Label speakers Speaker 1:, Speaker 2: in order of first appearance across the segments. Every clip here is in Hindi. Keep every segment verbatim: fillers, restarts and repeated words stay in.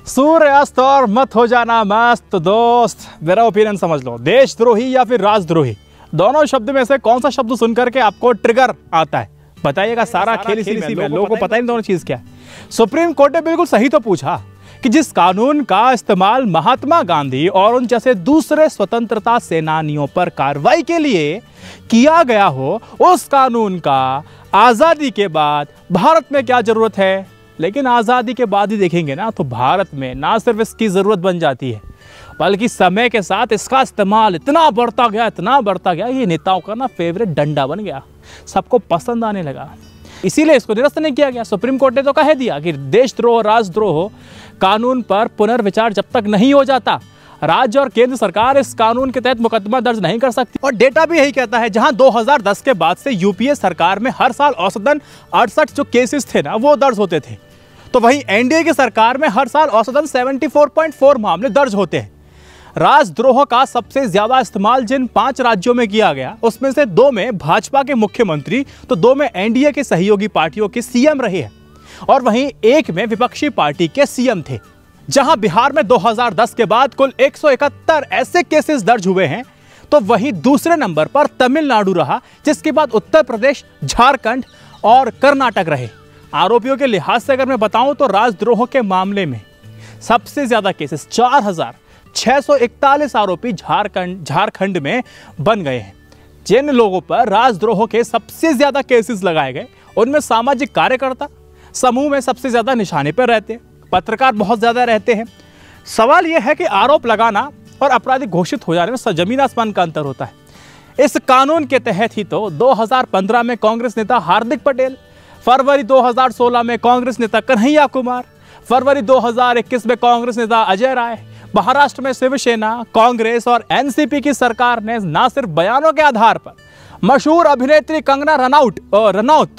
Speaker 1: सूर्यास्त और मत हो जाना मस्त। तो दोस्त मेरा ओपिनियन समझ लो, देशद्रोही या फिर राजद्रोही, दोनों शब्द में से कौन सा शब्द सुनकर के आपको ट्रिगर आता है? बताइएगा। सारा खेल इसी में, लोगों को पता ही नहीं दोनों चीज क्या है। सुप्रीम कोर्ट ने बिल्कुल सही तो पूछा कि जिस कानून का इस्तेमाल महात्मा गांधी और उन जैसे दूसरे स्वतंत्रता सेनानियों पर कार्रवाई के लिए किया गया हो, उस कानून का आजादी के बाद भारत में क्या जरूरत है? लेकिन आजादी के बाद ही देखेंगे ना, तो भारत में ना सिर्फ इसकी जरूरत बन जाती है, बल्कि समय के साथ इसका इस्तेमाल इतना बढ़ता गया इतना बढ़ता गया ये नेताओं का ना फेवरेट डंडा बन गया, सबको पसंद आने लगा। इसीलिए इसको निरस्त नहीं किया गया। सुप्रीम कोर्ट ने तो कह दिया कि देशद्रोह राजद्रोह कानून पर पुनर्विचार जब तक नहीं हो जाता, राज्य और केंद्र सरकार इस कानून के तहत मुकदमा दर्ज नहीं कर सकती। और डेटा भी यही कहता है, जहां दो हज़ार दस के बाद से यूपीए सरकार में हर साल औसतन अड़सठ जो केसेस थे ना वो दर्ज होते थे, तो वहीं एनडीए की सरकार में हर साल औसतन चौहत्तर पॉइंट चार मामले दर्ज होते हैं। राजद्रोह का सबसे ज्यादा इस्तेमाल जिन पांच राज्यों में किया गया, उसमें से दो में भाजपा के मुख्यमंत्री तो दो में एनडीए के सहयोगी पार्टियों के सीएम रहे हैं, और वहीं एक में विपक्षी पार्टी के सीएम थे। जहां बिहार में दो हज़ार दस के बाद कुल एक सौ इकहत्तर ऐसे केसेस दर्ज हुए हैं, तो वहीं दूसरे नंबर पर तमिलनाडु रहा, जिसके बाद उत्तर प्रदेश, झारखंड और कर्नाटक रहे। आरोपियों के लिहाज से अगर मैं बताऊं तो राजद्रोह के मामले में सबसे ज्यादा केसेस चार हजार छह सौ इकतालीस आरोपी झारखंड झारखंड में बन गए हैं। जिन लोगों पर राजद्रोह के सबसे ज्यादा केसेस लगाए गए, उनमें सामाजिक कार्यकर्ता समूह में सबसे ज्यादा निशाने पर रहते हैं, पत्रकार बहुत ज्यादा रहते हैं। सवाल यह है कि आरोप लगाना और अपराधी घोषित हो जाने में जमीन आसमान का अंतर होता है। इस कानून के तहत ही तो दो हज़ार पंद्रह में कांग्रेस नेता हार्दिक पटेल, फरवरी दो हज़ार सोलह में कांग्रेस नेता कन्हैया कुमार, फरवरी दो हज़ार इक्कीस में कांग्रेस नेता अजय राय, महाराष्ट्र में शिवसेना, कांग्रेस और एनसीपी की सरकार ने न सिर्फ बयानों के आधार पर मशहूर अभिनेत्री कंगना रनौत रनौत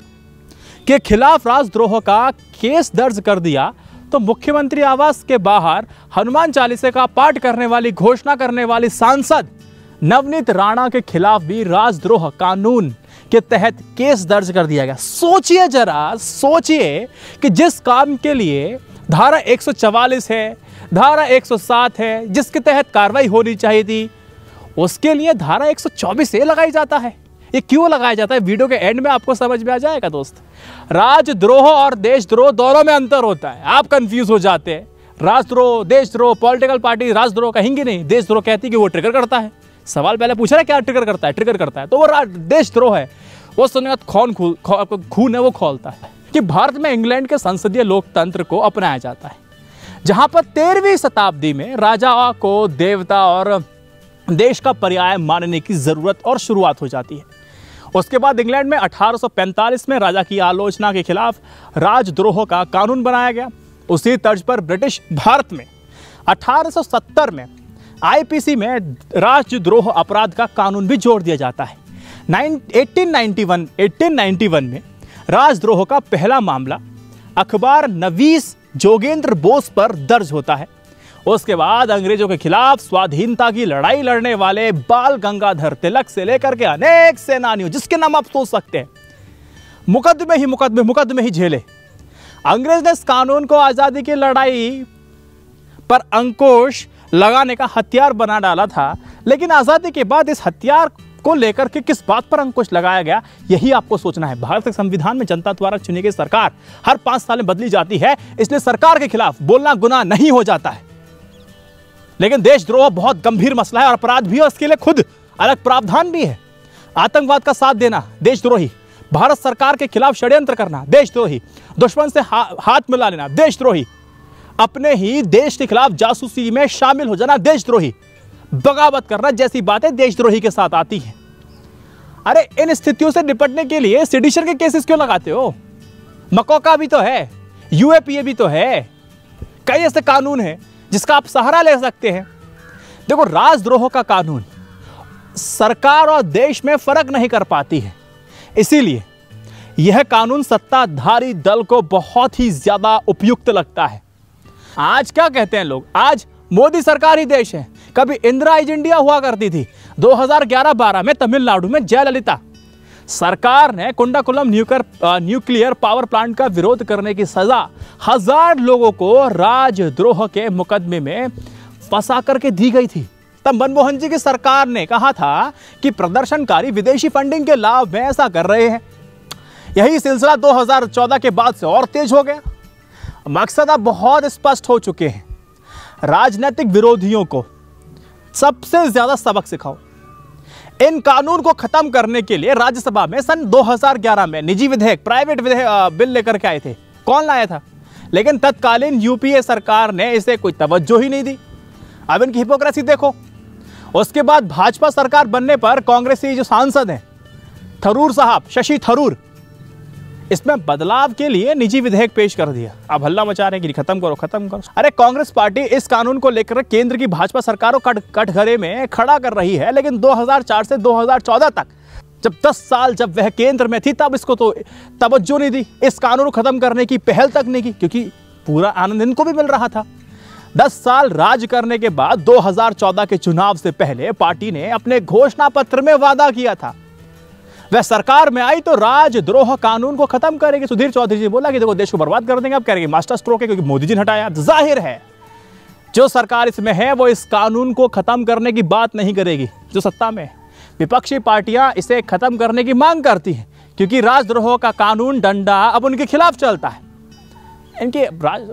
Speaker 1: के खिलाफ राजद्रोह का केस दर्ज कर दिया, तो मुख्यमंत्री आवास के बाहर हनुमान चालीसा का पाठ करने वाली घोषणा करने वाली सांसद नवनीत राणा के खिलाफ भी राजद्रोह कानून के तहत केस दर्ज कर दिया गया। सोचिए जरा, सोचिए कि जिस काम के लिए धारा एक सौ चवालीस है, धारा एक सौ सात है, जिसके तहत कार्रवाई होनी चाहिए थी, उसके लिए धारा एक सौ चौबीस ए लगाई जाता है। ये क्यों लगाया जाता है, वीडियो के एंड में आपको समझ में आ जाएगा दोस्त। राजद्रोह और देशद्रोह दोनों में अंतर होता है, आप कंफ्यूज हो जाते हैं। राजद्रोह, देशद्रोह, पॉलिटिकल पार्टी राजद्रोह कहेंगे नहीं, देशद्रोह कहती कि वो ट्रिगर करता है। सवाल पहले पूछ रहा है क्या ट्रिगर करता है? ट्रिगर करता है तो वो देशद्रोह है, वो सुनने का खून खून है वो खोलता है। कि भारत में इंग्लैंड के संसदीय लोकतंत्र को अपनाया जाता है, जहां पर तेरहवीं शताब्दी में राजा को देवता और देश का पर्याय मानने की जरूरत और शुरुआत हो जाती है। उसके बाद इंग्लैंड में अठारह सौ पैंतालीस में राजा की आलोचना के खिलाफ राजद्रोह का कानून बनाया गया। उसी तर्ज पर ब्रिटिश भारत में अठारह सौ सत्तर में आईपीसी में राजद्रोह अपराध का कानून भी जोड़ दिया जाता है। अठारह सौ इक्यानवे में राजद्रोह का पहला मामला अखबार नवीस जोगेंद्र बोस पर दर्ज होता है। उसके बाद अंग्रेजों के खिलाफ स्वाधीनता की लड़ाई लड़ने वाले बाल गंगाधर तिलक से लेकर के अनेक सेनानियों, जिसके नाम आप सोच सकते हैं, मुकदमे ही मुकदमे मुकदमे ही झेले। अंग्रेज ने इस कानून को आजादी की लड़ाई पर अंकुश लगाने का हथियार बना डाला था, लेकिन आजादी के बाद इस हथियार को लेकर के किस बात पर अंकुश लगाया गया, यही आपको सोचना है। भारत के संविधान में जनता द्वारा चुनी गई सरकार हर पांच साल में बदली जाती है, इसलिए सरकार के खिलाफ बोलना गुनाह नहीं हो जाता है। लेकिन देशद्रोह बहुत गंभीर मसला है और अपराध भी है, उसके लिए खुद अलग प्रावधान भी है। आतंकवाद का साथ देना देशद्रोही, भारत सरकार के खिलाफ षड्यंत्र करना देशद्रोही, दुश्मन से हा, हाथ मिला लेना देशद्रोही, अपने ही देश के खिलाफ जासूसी में शामिल हो जाना देशद्रोही, बगावत करना जैसी बातें देशद्रोही के साथ आती हैं। अरे इन स्थितियों से निपटने के लिए सेडिशन के केसेस क्यों लगाते हो? मकोका भी तो है, यूएपीए भी तो है, कई ऐसे कानून हैं जिसका आप सहारा ले सकते हैं। देखो, राजद्रोह का कानून सरकार और देश में फर्क नहीं कर पाती है, इसीलिए यह कानून सत्ताधारी दल को बहुत ही ज्यादा उपयुक्त लगता है। आज क्या कहते हैं लोग, आज मोदी सरकार ही देश है। कभी इंदिरा इंडिया हुआ करती थी, दो हज़ार ग्यारह बारह में तमिलनाडु में जयललिता, सरकार ने Kudankulam nuclear nuclear power plant का विरोध करने की सजा हजार लोगों को राजद्रोह के मुकदमे में फंसा करके दी गई थी। तब मनमोहन जी की सरकार ने कहा था कि प्रदर्शनकारी विदेशी फंडिंग के लाभ में ऐसा कर रहे हैं। यही सिलसिला दो हज़ार चौदह के बाद से और तेज हो गया। मकसद अब बहुत स्पष्ट हो चुके हैं। राजनीतिक विरोधियों को सबसे ज्यादा सबक सिखाओ। इन कानून को खत्म करने के लिए राज्यसभा में सन दो हज़ार ग्यारह में निजी विधेयक प्राइवेट विधेयक बिल लेकर के आए थे। कौन लाया था? लेकिन तत्कालीन यूपीए सरकार ने इसे कोई तवज्जो ही नहीं दी। अब इनकी हिपोक्रेसी देखो। उसके बाद भाजपा सरकार बनने पर कांग्रेसी जो सांसद हैं थरूर साहब, शशि थरूर, इसमें बदलाव के लिए निजी विधेयक पेश कर दिया। अब हल्ला मचा रहे हैं कि खत्म करो खत्म करो। अरे कांग्रेस पार्टी इस कानून को लेकर केंद्र की भाजपा सरकारों कट कटघरे में खड़ा कर रही है, लेकिन दो हज़ार चार से दो हज़ार चौदह तक, जब दस साल जब वह केंद्र में थी, तब इसको तो तवज्जो नहीं दी। इस कानून को खत्म करने की पहल तक नहीं की, क्योंकि पूरा आनंद इनको भी मिल रहा था। दस साल राज करने के बाद दो हज़ार चौदह के चुनाव से पहले पार्टी ने अपने घोषणा पत्र में वादा किया था वह सरकार में आई तो राजद्रोह कानून को खत्म करेगी। सुधीर चौधरी जी बोला कि देखो देश को बर्बाद कर देंगे। अब कह रहे मास्टर स्ट्रोक है क्योंकि मोदी जी ने हटाया। जाहिर है जो सरकार इसमें है वो इस कानून को खत्म करने की बात नहीं करेगी। जो सत्ता में विपक्षी पार्टियां इसे खत्म करने की मांग करती हैं, क्योंकि राजद्रोह का कानून डंडा अब उनके खिलाफ चलता है। इनकी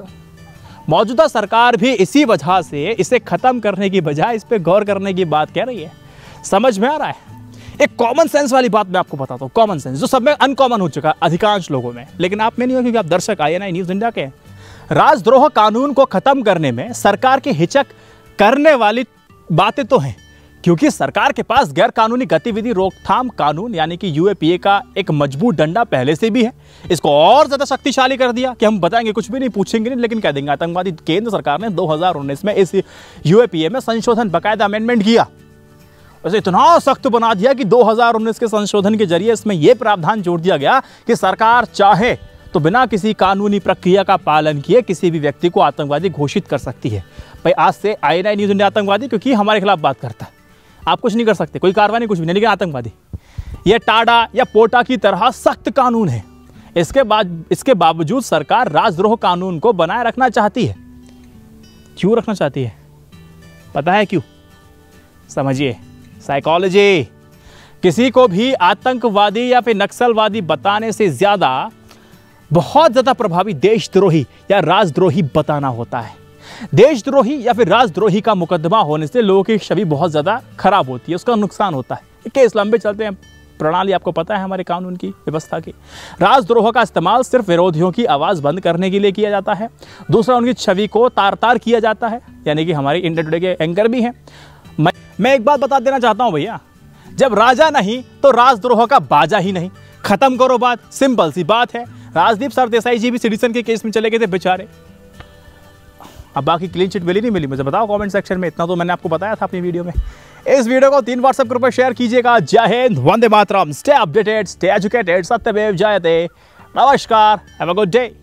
Speaker 1: मौजूदा सरकार भी इसी वजह से इसे खत्म करने की बजाय इस पर गौर करने की बात कह रही है। समझ में आ रहा है? एक कॉमन सेंस वाली बात मैं आपको बताता हूँ। कॉमन सेंस जो सब में अनकॉमन हो चुका अधिकांश लोगों में, लेकिन आप में नहीं हो क्योंकि आप दर्शक I N I news India के। राजद्रोह कानून को खत्म करने में सरकार की हिचक करने वाली बातें तो हैं, क्योंकि सरकार के पास गैर कानूनी गतिविधि रोकथाम कानून यानी कि यूएपीए का एक मजबूत डंडा पहले से भी है। इसको और ज्यादा शक्तिशाली कर दिया कि हम बताएंगे कुछ भी नहीं, पूछेंगे नहीं, लेकिन कह देंगे आतंकवादी। केंद्र सरकार ने दो हज़ार उन्नीस में इस यूएपीए में संशोधन बाकायदा अमेंडमेंट किया। उसे इतना सख्त बना दिया कि दो हज़ार उन्नीस के संशोधन के जरिए इसमें यह प्रावधान जोड़ दिया गया कि सरकार चाहे तो बिना किसी कानूनी प्रक्रिया का पालन किए किसी भी व्यक्ति को आतंकवादी घोषित कर सकती है। भाई आज से I N I news India आतंकवादी क्योंकि हमारे खिलाफ बात करता है। आप कुछ नहीं कर सकते, कोई कार्रवाई नहीं, कुछ भी नहीं, लेकिन आतंकवादी यह टाडा या पोटा की तरह सख्त कानून है। इसके बाद इसके बावजूद सरकार राजद्रोह कानून को बनाए रखना चाहती है। क्यों रखना चाहती है? पता है क्यों? समझिए, साइकोलॉजी। किसी को भी आतंकवादी या फिर नक्सलवादी बताने से ज्यादा बहुत ज्यादा प्रभावी देशद्रोही या राजद्रोही बताना होता है। देशद्रोही या फिर राजद्रोही का मुकदमा होने से लोगों की छवि बहुत ज्यादा खराब होती है, उसका नुकसान होता है। केस लंबे चलते हैं, प्रणाली आपको पता है हमारे कानून की व्यवस्था की। राजद्रोह का इस्तेमाल सिर्फ विरोधियों की आवाज बंद करने के लिए किया जाता है। दूसरा, उनकी छवि को तार तार किया जाता है, यानी कि हमारी इंडिया टुडे के एंकर भी हैं। मैं, मैं एक बात बता देना चाहता हूं भैया, जब राजा नहीं तो राजद्रोह का बाजा ही नहीं। खत्म करो बात, सिंपल सी बात है। राजदीप सरदेसाई जी भी सिटीजन के केस में चले गए थे बेचारे। अब बाकी क्लीन चिट मिली नहीं मिली मुझे बताओ कमेंट सेक्शन में। इतना तो मैंने आपको बताया था अपनी वीडियो में। इस वीडियो को तीन व्हाट्सएप ग्रुप पर शेयर कीजिएगा। जय हिंद, वंदे मातरम, स्टे अपडेटेड, स्टे एजुकेटेड, सत्यमेव जयते। नमस्कार, हैव अ गुड डे।